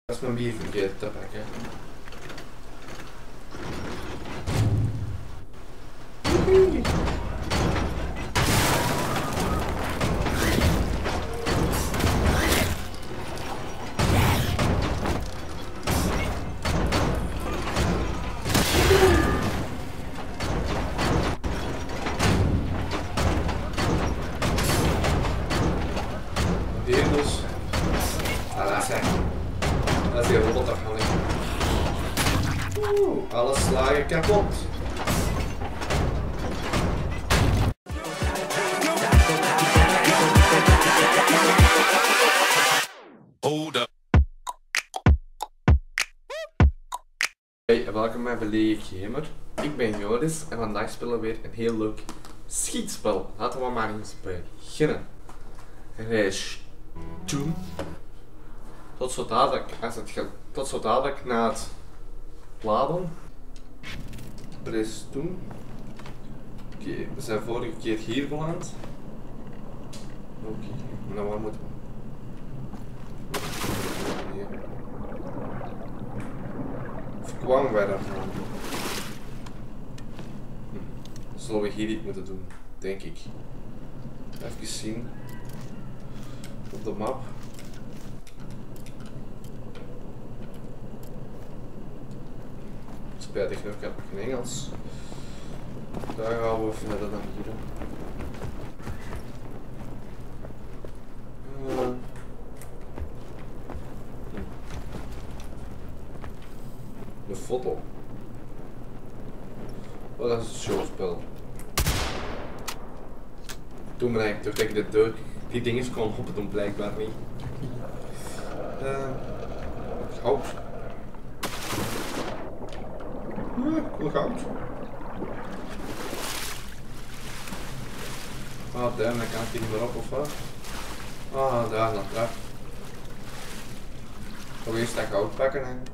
Dat is mijn bier verkeerd te pakken. Hier dus. Ah, dat is hij. Dat is die robotafhaling. Alles slagen kapot. Hey, welkom bij Belege Gamer. Ik ben Joris en vandaag spelen we weer een heel leuk schietspel. Laten we maar eens beginnen. Reis doen. Tot zo dadelijk na het laden. Reis doen. Oké, we zijn vorige keer hier beland. Oké, nou waar moeten we? Hier. Of kwamen wij daar vandaan? Zullen we hier iets moeten doen, denk ik. Even zien. Op de map. Spijtig genoeg heb ik geen Engels. Daar gaan we verder dan hier. De foto. Oh, dat is een showspel. Toen ben ik toch dat ik de deur die dingen kon open doen, blijkbaar niet. Goud. Cool goud. Ah, damn, dan kan ik hier niet meer op of wat? Ah, daar, dan trap. Nog eerst dat goud pakken, hè.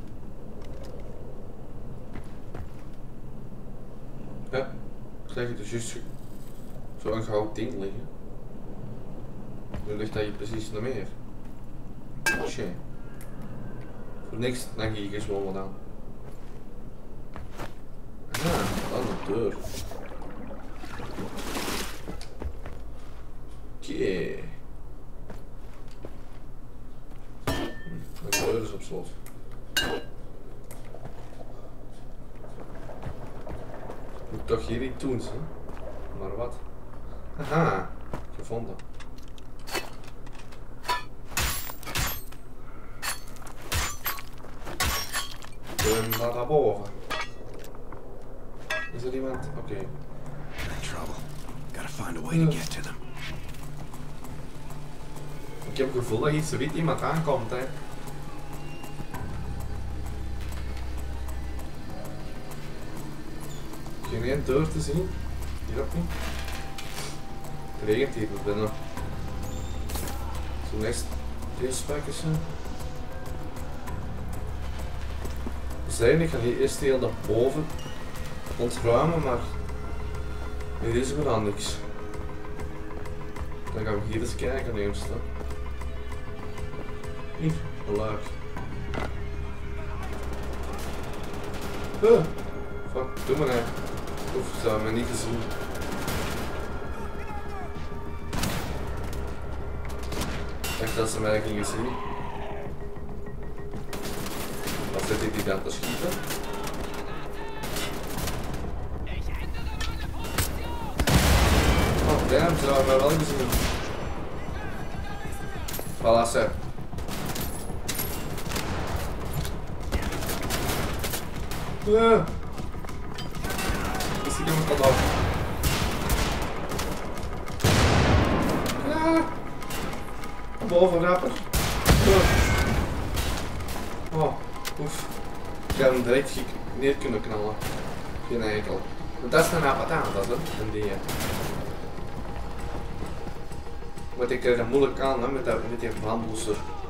Ja, ik zeg het dus juist zo'n goud ding liggen. Nu ligt dat hier precies nog meer. Shit. Voor niks, dan ga ik gewoon wat aan. Ah, dat is de deur. Oké. De deur is op slot. Moet toch hier iets doen, hè? Maar wat? Haha, gevonden. Naar boven. Is er iemand? Oké. Ik heb het gevoel dat hier zoiets iemand aankomt, hè. Geen één deur te zien. Hier ook niet. Het regent hier voor binnen. Zo next deze spijkers zijn. Ik ga hier eerst heel naar boven ontruimen, maar hier is er dan niks. Dan gaan we hier eens kijken eerst. Hier, een luik. Fuck, doe maar hè. Oef, ze hebben me niet gezien. Echt dat ze mij gingen zien. Wat zit ik die dan te schieten? Oh damn, ze hebben mij wel gezien. Voilà, ze. Is die iemand al af? Ja. Boven rapper. Oh, oef. Ik had hem direct neer kunnen knallen. Geen enkel. Want dat is een patat, dat is het. Een ding. Want ik krijg dat moeilijk aan hè, met die brandbooster.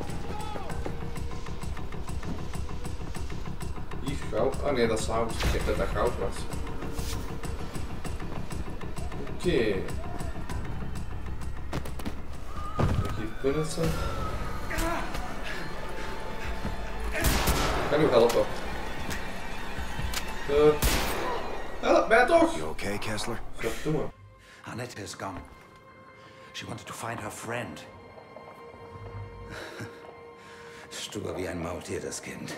Hier, goud. Oh nee, dat is hout. Ik dacht dat dat goud was. Oké. Hier kunnen ze. Kan u helpen? Help mij toch! You okay, Kessler? Verdomme. Annette is gone. She wanted to find her friend. Stur wie ein Maultier, das Kind.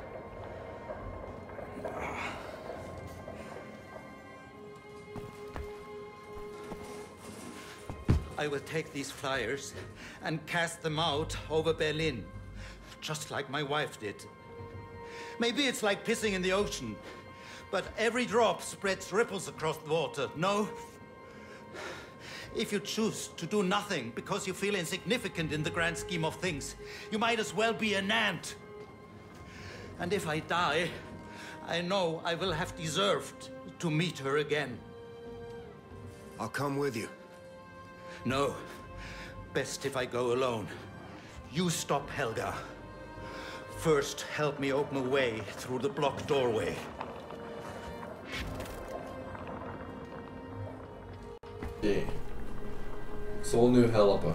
I will take these flyers and cast them out over Berlin, just like my wife did. Maybe it's like pissing in the ocean, but every drop spreads ripples across the water, no? If you choose to do nothing because you feel insignificant in the grand scheme of things, you might as well be an ant. And if I die, I know I will have deserved to meet her again. I'll come with you. No, best if I go alone. You stop Helga. First, help me open a way through the blocked doorway. Oké. Ik zal nu helpen.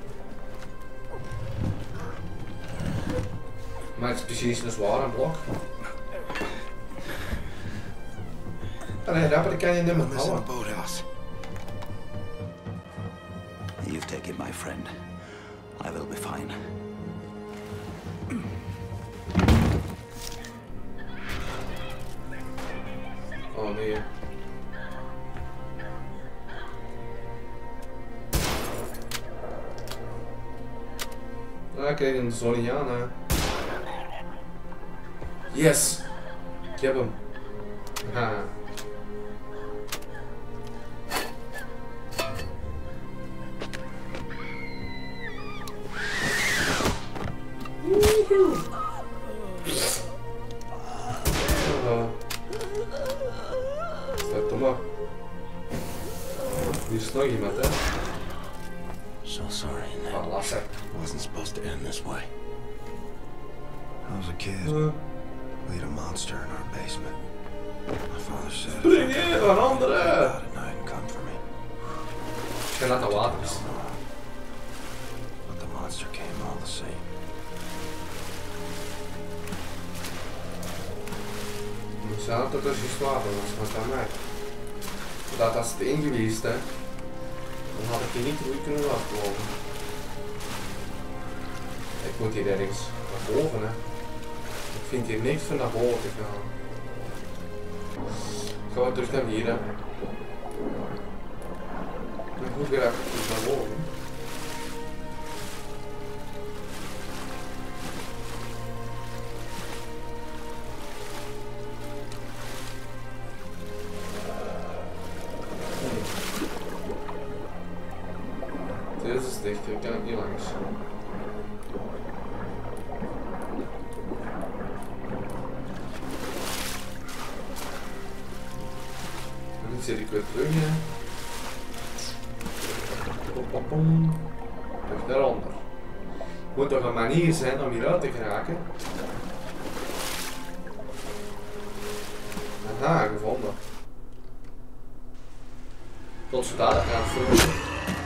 Maar het is precies een zware blok. Nee, dat kan je niet meer Listen, houden. boathouse. You've taken my friend. I will be fine. Oh nee. Ah, ik krijg een zo niet aan, hè. Yes! Ik heb hem. Ha. Woehoe! Verdomme. Hier is nog iemand, hè. So sorry, Ned. Ah, lastig. Wasn't supposed to end this way. I was a kid. We had a monster in our basement. My father said, Spring in, een andere! out at night and come for me. Ik ga naar de waters. But the monster came all the same. Ik zei dat het juist water was, maar aan mij. Dat als het één geweest, hè, dan had ik hier niet goed kunnen afkomen. Ik moet hier ergens naar boven, hè. Ik vind hier niks van naar boven te gaan. Gaan we terug naar hier, hè. En hoe graag ik naar boven? Deze is dicht, hier kan ik niet langs. En nu zit ik weer terug, hè. Pom, pom, pom. Terug daaronder. Moet toch een manier zijn om hieruit te geraken? Aha, gevonden. Tot zodat ik aan het vloeren.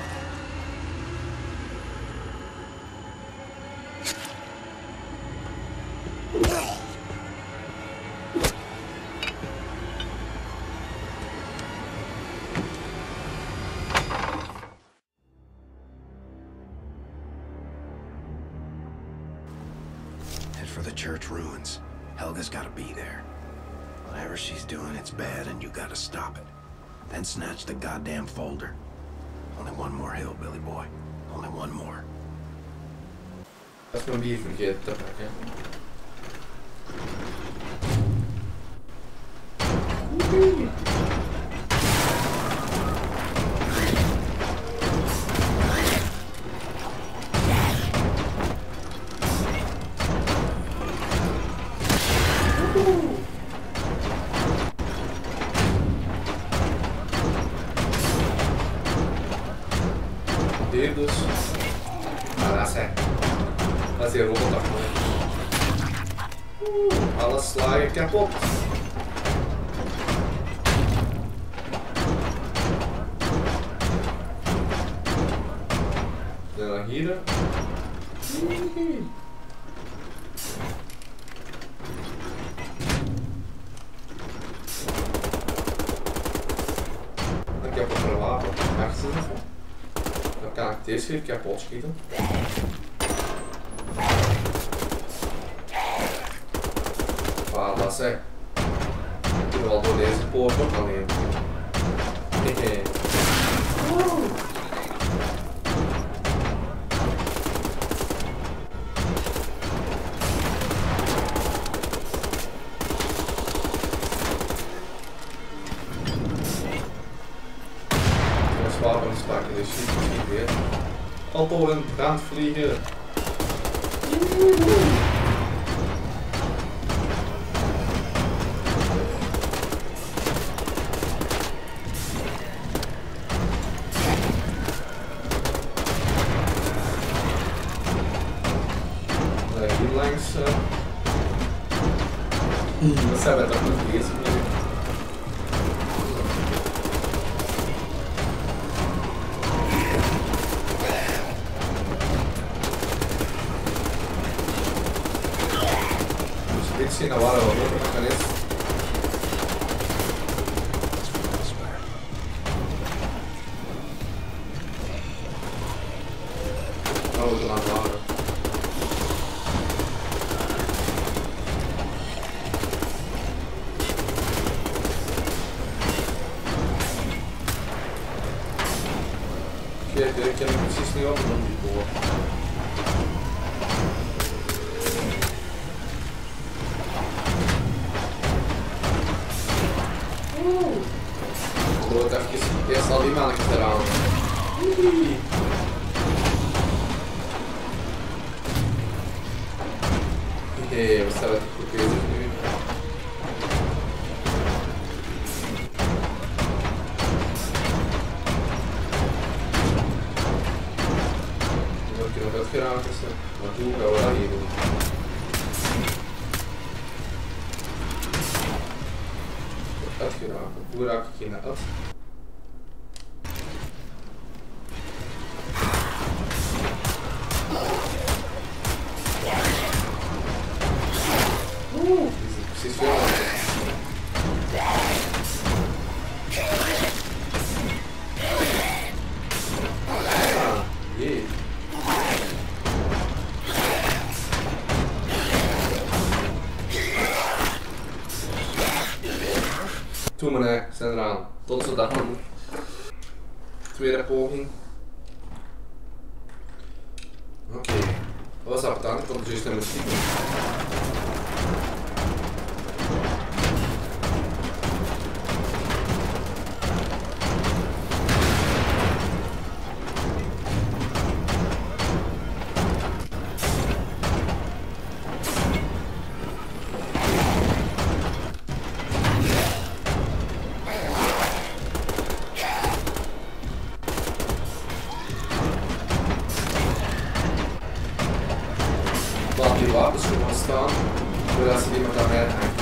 Head for the church ruins. Helga's gotta be there. Whatever she's doing, it's bad and you gotta stop it. Then snatch the goddamn folder. Only one more hill, Billy boy. Only one more. Dat is mijn bier vergeten te pakken. Hier dus. Maar dat is hij. Dat is die robot. Alles slagen kapot. Dan hier. achter zitten. Dan kan ik deze keer kapot schieten. Voilà, zeg. Ik doe wel door deze poort ook alleen. Hehe. Wapens pakken, dus schiet niet weer. Alto in brand vliegen. Hier langs. Wat zijn we toch nog bezig nu? Dit zien nou waar we ook nog eens. Oh, we gaan lager. Kijk, ik ken hem precies niet op om die boor. Doe het even, eerst al die mannetjes eraan. Hé, we staan goed bezig nu. Dan kunnen we nog uitgeraken tussen. Maar hoe gaan we dat hier doen? Uitgeraken. Hoe raak ik hier naar uit? Precies veel. Jee. Toen meneer, zijn eraan. Tot zo dag. Tweede poging. Oké. Wat was dat dan? Ik kom juist naar mijn schieten. Laat die wapens gewoon staan, zodat ze iemand aan mij hangt.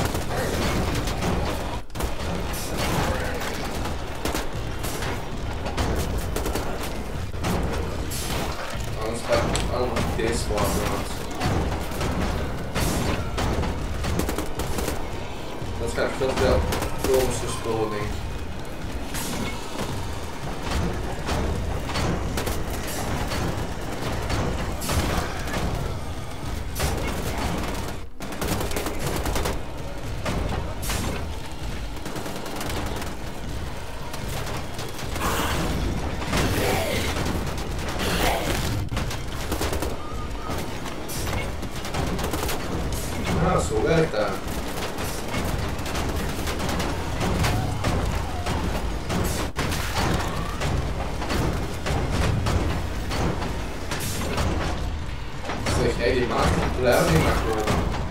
Anders pak ik allemaal deze wapen uit. Dat gaat veel veel komische spullen, denk ik. Ah, zo werkt dat. Zeg, hey, die maakt het blijven niet maar komen.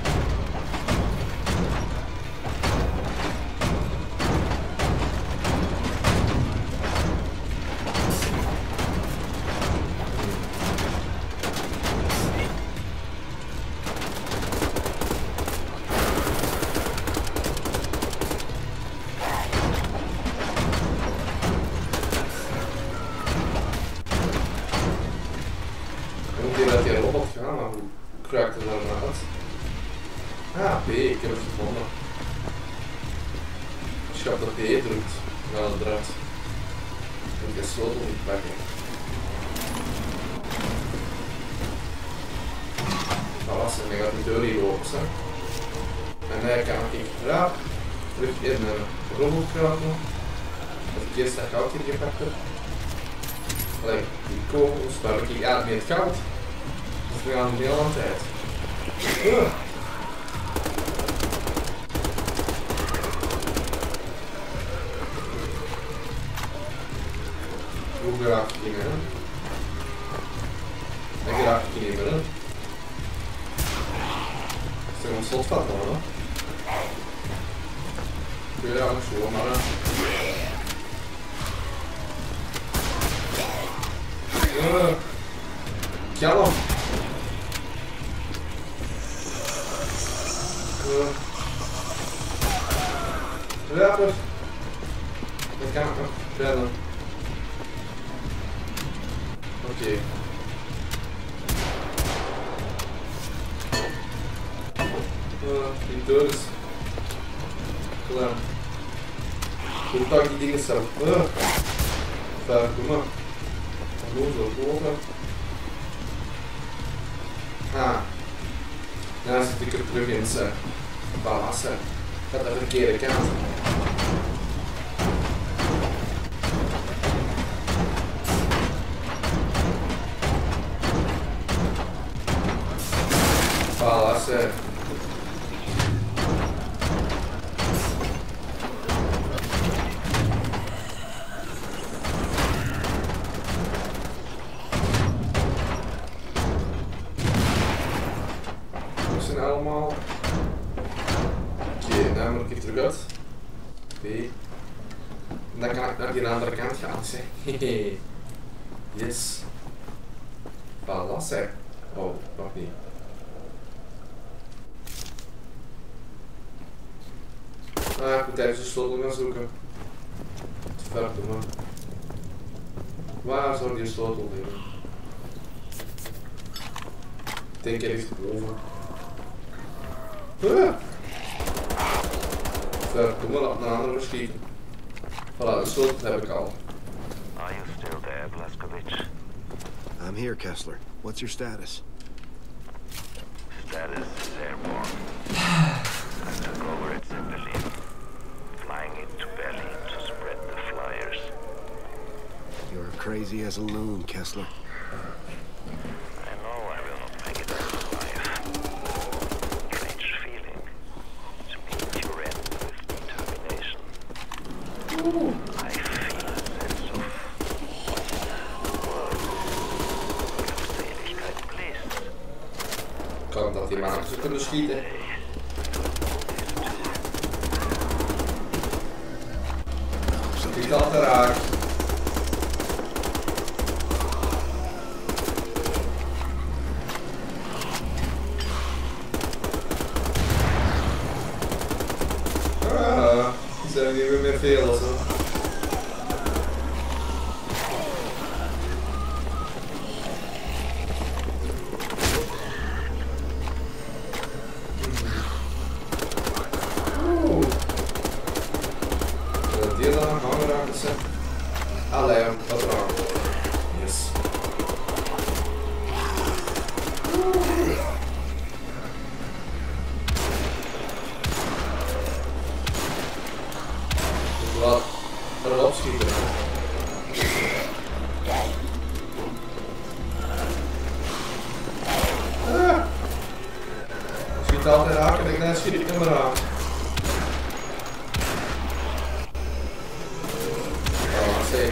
Dat die robot gaan, maar hoe kruikt er dan uit? Ah, B, ik heb het gevonden. Als je op de B drukt, dan gaat het eruit. Moet je sleutel niet pakken. Maar als dan gaat de deur hier open staan. En dan kan ik raap terug in de rommel kruipen. Als ik eerst dat goud hier gepakt heb. Allee, die kogels, daar heb ik eigenlijk niet het goud. Dus we gaan een hele aan tijd. Hoe raak ik in, hè? Ik raak ik niet meer, hè? Is er een slot van, hoor? Kun je daar nog zo, maar... Kalm! Rapper! Dat kan ik nog rennen. Oké. Die deur is klaar. Hoe pak ik die dingen zelf? Daar, kom maar. Gewoon zo boven. Ah. Nou zit ik er terug in zijn balassen. Gaat de verkeerde kant. Balassen. Allemaal. Oké, nou moet ik hier terug uit. B. En dan kan ik naar die andere kant gaan. Hehe. Yes. Balassen. Oh, nog niet. Ah, ik moet tijdens de sleutel gaan zoeken. Verdomme. Waar zou die sleutel liggen? Ik denk er echt boven. Verdomme, laat een andere verschieten. Voilà, de sleutel heb ik al. Are you still there, Blazkowicz? I'm here, Kessler. What's your status? Status is airborne. I took over at Berlin, flying into Berlin to spread the flyers. You're crazy as a loon, Kessler. I know I will not make it as a flyer. Strange feeling to meet your end with determination. I feel a sense of glückseligkeit bliss. Kan dat die man zo kunnen schieten? Schiet al te raak. Die zijn niet meer veel of zo. Die dan nog hangen raken ze. Allee, wat raar. Yes. Wat erop schieten. Schiet altijd raken, ik net schiet ik hem eraan. Oh, zeker.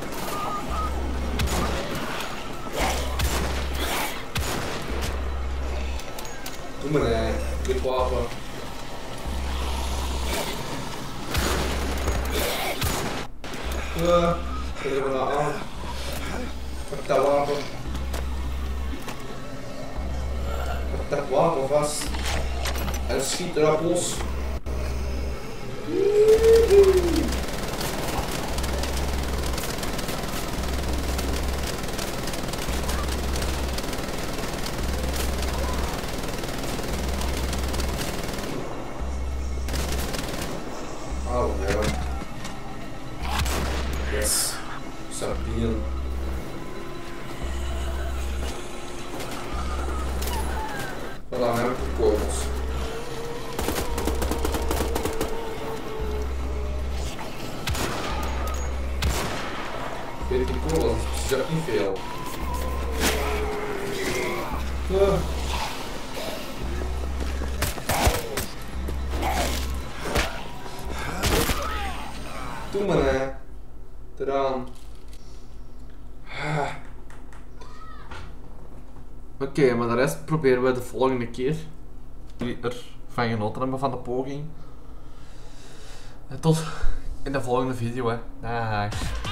Doe maar nee, dit wapen. Zet hem nou aan. Pak dat wapen. Pak dat wapen vast. En schiet erop los. healen. Voilà, dan heb ik de kogels. Weet ik niet kogels, dat is ook niet veel. Doe maar hè. Eraan. Oké, maar de rest proberen we de volgende keer. Jullie ervan genoten hebben van de poging. En tot in de volgende video hè. Dag.